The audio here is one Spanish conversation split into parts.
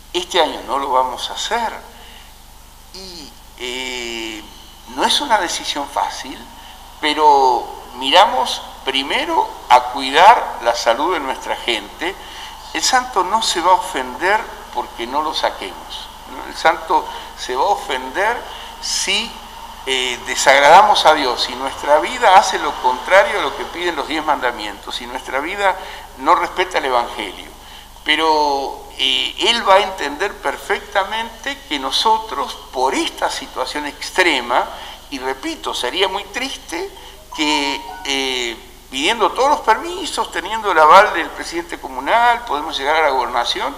Este año no lo vamos a hacer y no es una decisión fácil, pero miramos primero a cuidar la salud de nuestra gente. El santo no se va a ofender porque no lo saquemos, ¿no? El santo se va a ofender si desagradamos a Dios, si nuestra vida hace lo contrario a lo que piden los 10 mandamientos, si nuestra vida no respeta el Evangelio. Pero Él va a entender perfectamente que nosotros, por esta situación extrema, y repito, sería muy triste que pidiendo todos los permisos, teniendo el aval del presidente comunal, podemos llegar a la gobernación,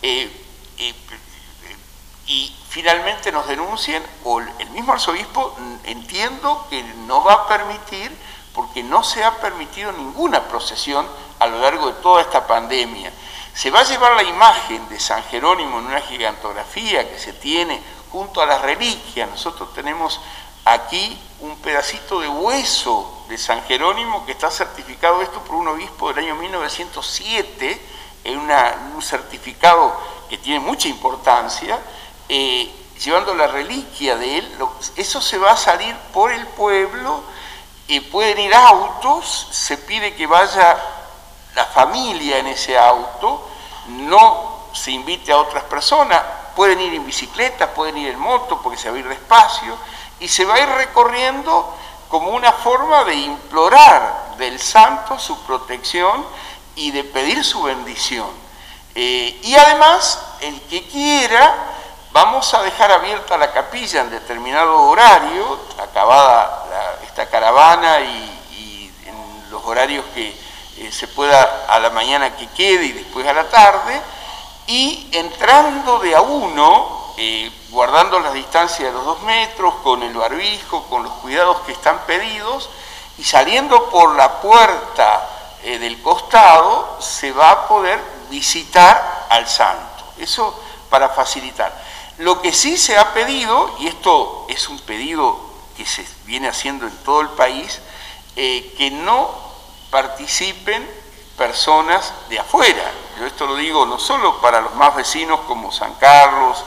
y finalmente nos denuncien, o el mismo arzobispo, entiendo que no va a permitir, porque no se ha permitido ninguna procesión a lo largo de toda esta pandemia. Se va a llevar la imagen de San Jerónimo en una gigantografía que se tiene junto a las reliquias. Nosotros tenemos aquí un pedacito de hueso de San Jerónimo que está certificado esto por un obispo del año 1907, en un certificado que tiene mucha importancia, llevando la reliquia de él. Eso se va a salir por el pueblo, pueden ir autos, se pide que vaya la familia en ese auto, no se invite a otras personas, pueden ir en bicicleta, pueden ir en moto porque se va a ir despacio, y se va a ir recorriendo como una forma de implorar del santo su protección y de pedir su bendición. Y además, el que quiera, vamos a dejar abierta la capilla en determinado horario, acabada esta caravana y en los horarios que se pueda, a la mañana que quede y después a la tarde, y entrando de a uno, guardando las distancias de los 2 metros, con el barbijo, con los cuidados que están pedidos, y saliendo por la puerta del costado, se va a poder visitar al santo. Eso para facilitar. Lo que sí se ha pedido, y esto es un pedido que se viene haciendo en todo el país, que no participen personas de afuera. Yo esto lo digo no solo para los más vecinos como San Carlos,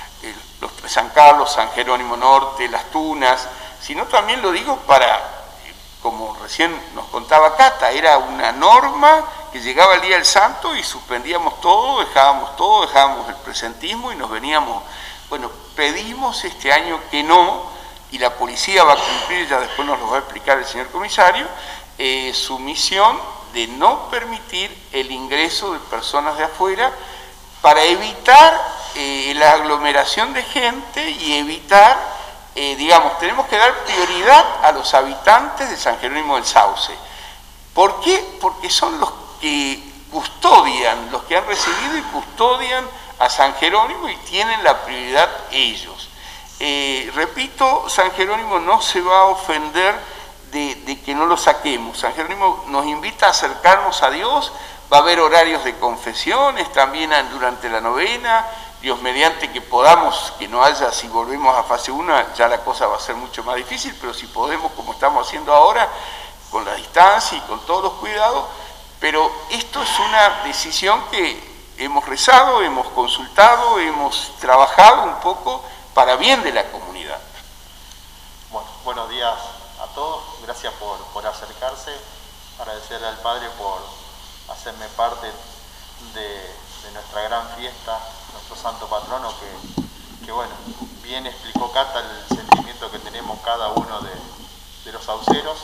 San Jerónimo Norte, Las Tunas, sino también lo digo para, como recién nos contaba Cata, era una norma que llegaba el día del santo y suspendíamos todo, dejábamos el presentismo y nos veníamos. Bueno, pedimos este año que no, y la policía va a cumplir, ya después nos lo va a explicar el señor comisario, su misión de no permitir el ingreso de personas de afuera para evitar la aglomeración de gente y evitar, tenemos que dar prioridad a los habitantes de San Jerónimo del Sauce. ¿Por qué? Porque son los que custodian, los que han recibido y custodian a San Jerónimo y tienen la prioridad ellos. Repito, San Jerónimo no se va a ofender de que no lo saquemos. San Jerónimo nos invita a acercarnos a Dios, va a haber horarios de confesiones también durante la novena, Dios mediante que podamos, que no haya, si volvemos a fase 1, ya la cosa va a ser mucho más difícil, pero si podemos, como estamos haciendo ahora, con la distancia y con todos los cuidados, pero esto es una decisión que hemos rezado, hemos consultado, hemos trabajado un poco para bien de la comunidad. Bueno, buenos días a todos, gracias por acercarse, agradecerle al Padre por hacerme parte de nuestra gran fiesta, nuestro santo patrono, que bueno, bien explicó Cata el sentimiento que tenemos cada uno de los sauceros.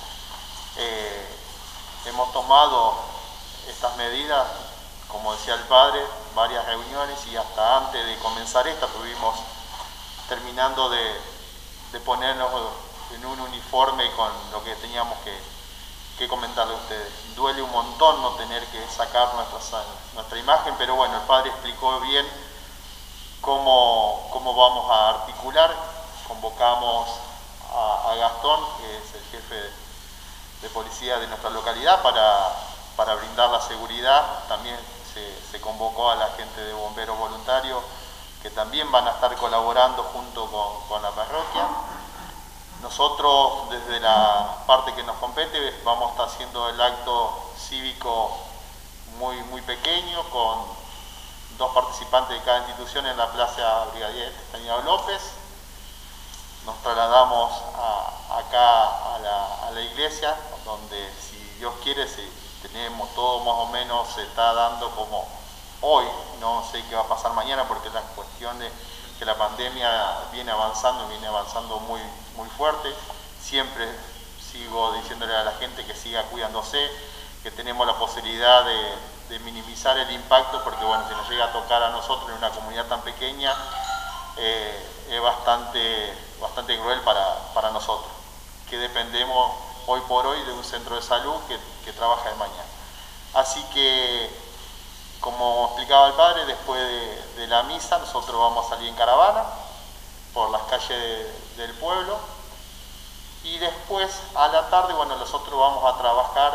Hemos tomado estas medidas, como decía el Padre, varias reuniones, y hasta antes de comenzar esta estuvimos terminando de ponernos en un uniforme con lo que teníamos que comentarle a ustedes. Duele un montón no tener que sacar nuestra imagen, pero bueno, el Padre explicó bien cómo vamos a articular. Convocamos a Gastón, que es el jefe de policía de nuestra localidad, para brindar la seguridad. También se convocó a la gente de bomberos voluntarios, que también van a estar colaborando junto con la parroquia. Nosotros, desde la parte que nos compete, vamos a estar haciendo el acto cívico muy, muy pequeño, con 2 participantes de cada institución en la Plaza Brigadier Estanislao López. Nos trasladamos acá a la iglesia, donde, si Dios quiere, tenemos todo más o menos, se está dando como hoy. No sé qué va a pasar mañana, porque la cuestión de que la pandemia viene avanzando muy, muy fuerte. Siempre sigo diciéndole a la gente que siga cuidándose, que tenemos la posibilidad de minimizar el impacto, porque bueno, si nos llega a tocar a nosotros en una comunidad tan pequeña, es bastante cruel para nosotros, que dependemos hoy por hoy de un centro de salud que trabaja de mañana. Así que, como explicaba el padre, después de la misa nosotros vamos a salir en caravana por las calles del pueblo, y después a la tarde, bueno, nosotros vamos a trabajar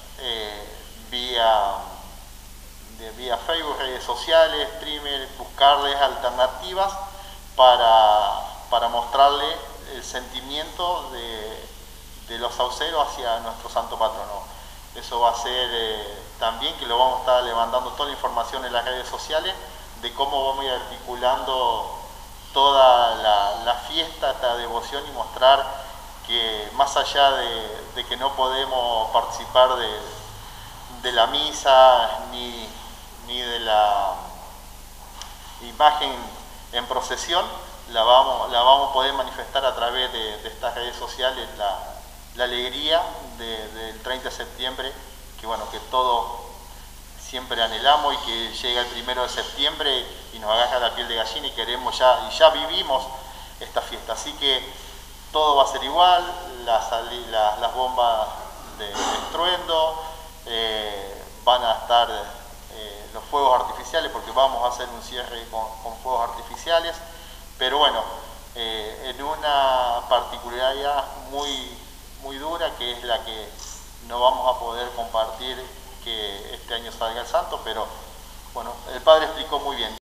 vía Facebook, redes sociales, streamers, buscarles alternativas para mostrarle el sentimiento de los sauceros hacia nuestro santo patrono. Eso va a ser también que lo vamos a estar levantando toda la información en las redes sociales de cómo vamos a ir articulando toda la fiesta, esta devoción, y mostrar que más allá de que no podemos participar de la misa ni de la imagen en procesión, la vamos a poder manifestar a través de estas redes sociales, la alegría del 30 de septiembre, que bueno, que todos siempre anhelamos, y que llega el 1 de septiembre y nos agarra la piel de gallina, y queremos ya vivimos esta fiesta. Así que todo va a ser igual, las bombas de estruendo, van a estar los fuegos artificiales, porque vamos a hacer un cierre con fuegos artificiales, pero bueno, en una particularidad muy dura, que es la que no vamos a poder compartir, que este año salga el santo, pero bueno, el padre explicó muy bien.